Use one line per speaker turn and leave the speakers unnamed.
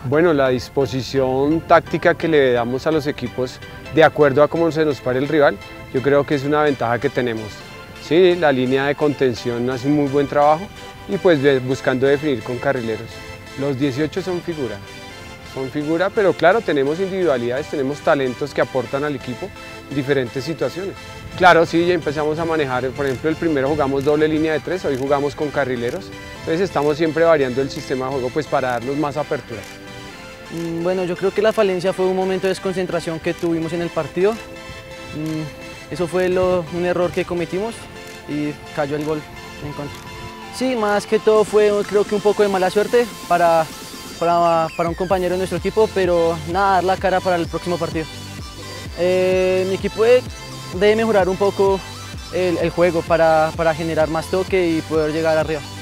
Bueno, la disposición táctica que le damos a los equipos de acuerdo a cómo se nos pare el rival, yo creo que es una ventaja que tenemos. Sí, la línea de contención hace un muy buen trabajo y pues buscando definir con carrileros. Los 18 son figura, pero claro, tenemos individualidades, tenemos talentos que aportan al equipo en diferentes situaciones. Claro, sí, ya empezamos a manejar, por ejemplo, el primero jugamos doble línea de 3, hoy jugamos con carrileros, entonces estamos siempre variando el sistema de juego pues para darnos más apertura.
Bueno, yo creo que la falencia fue un momento de desconcentración que tuvimos en el partido. Eso fue un error que cometimos y cayó el gol en contra. Sí, más que todo fue creo que un poco de mala suerte para un compañero de nuestro equipo, pero nada, dar la cara para el próximo partido. Mi equipo debe mejorar un poco el juego para generar más toque y poder llegar arriba.